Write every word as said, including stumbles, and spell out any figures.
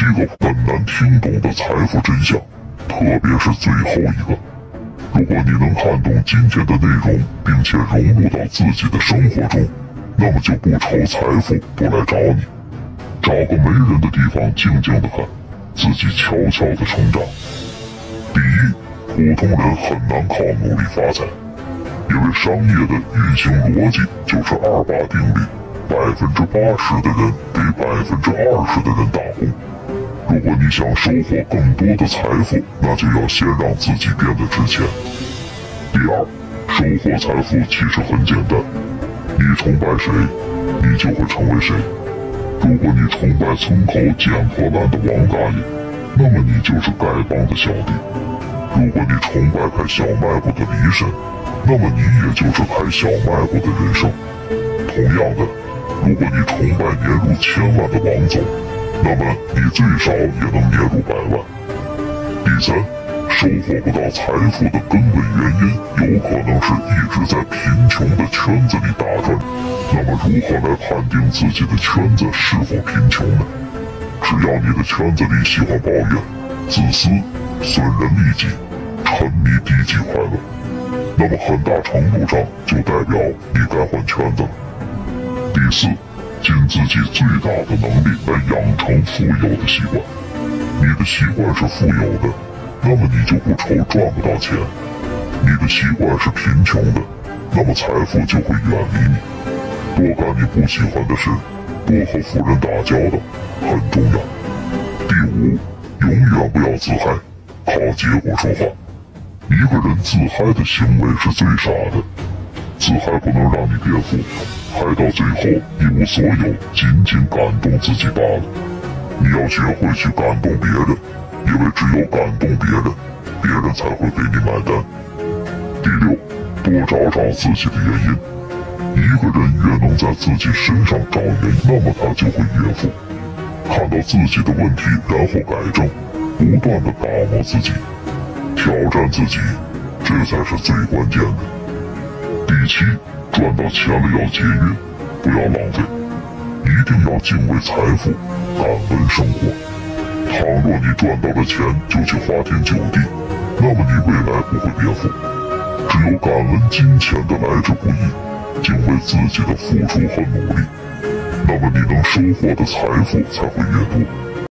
七个很难听懂的财富真相，特别是最后一个。如果你能看懂今天的内容，并且融入到自己的生活中，那么就不愁财富不来找你。找个没人的地方静静的看，自己悄悄的成长。第一，普通人很难靠努力发财，因为商业的运行逻辑就是二八定律，百分之八十的人给百分之二十的人打工。如果你想收获更多的财富，那就要先让自己变得值钱。第二，收获财富其实很简单，你崇拜谁，你就会成为谁。如果你崇拜村口捡破烂的王大爷，那么你就是丐帮的小弟；如果你崇拜开小卖部的李婶，那么你也就是开小卖部的人生。同样的，如果你崇拜年入千万的王总，那么你最少也能年入百万。第三，收获不到财富的根本原因，有可能是一直在贫穷的圈子里打转。那么如何来判定自己的圈子是否贫穷呢？只要你的圈子里喜欢抱怨、自私、损人利己、沉迷低级快乐，那么很大程度上就代表你该换圈子了。第四，尽自己最大的能力来养成富有的习惯。你的习惯是富有的，那么你就不愁赚不到钱；你的习惯是贫穷的，那么财富就会远离你。多干你不喜欢的事，多和富人打交道很重要。第五，永远不要自嗨，靠结果说话。一个人自嗨的行为是最傻的，自嗨不能让你变富，嗨到最后一无所有，仅仅感动自己罢了。你要学会去感动别人，因为只有感动别人，别人才会给你买单。第六，多找找自己的原因。一个人越能在自己身上找原因，那么他就会越富。看到自己的问题，然后改正，不断的打磨自己，挑战自己，这才是最关键的。第七，赚到钱了要节约，不要浪费，一定要敬畏财富，感恩生活。倘若你赚到了钱就去花天酒地，那么你未来不会变富。只有感恩金钱的来之不易，敬畏自己的付出和努力，那么你能收获的财富才会越多。